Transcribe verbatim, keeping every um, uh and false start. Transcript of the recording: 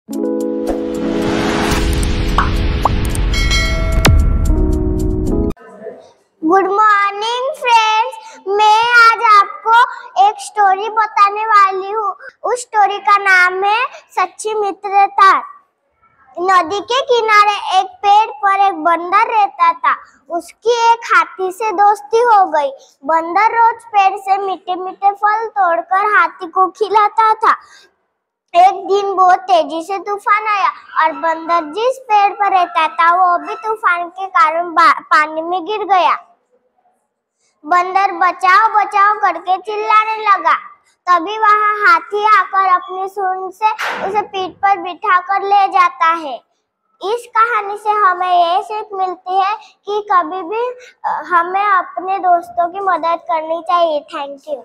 Good morning friends, मैं आज आपको एक स्टोरी बताने वाली हूँ। उस स्टोरी का नाम है सच्ची मित्रता। नदी के किनारे एक पेड़ पर एक बंदर रहता था। उसकी एक हाथी से दोस्ती हो गई। बंदर रोज पेड़ से मीठे मीठे फल तोड़कर हाथी को खिलाता था। एक दिन बहुत तेजी से तूफान आया और बंदर जिस पेड़ पर रहता था वो भी तूफान के कारण पानी में गिर गया। बंदर बचाओ बचाओ करके चिल्लाने लगा। तभी वहां हाथी आकर अपनी सूंड से उसे पीठ पर बिठाकर ले जाता है। इस कहानी से हमें ये सीख मिलती है कि कभी भी हमें अपने दोस्तों की मदद करनी चाहिए। Thank you.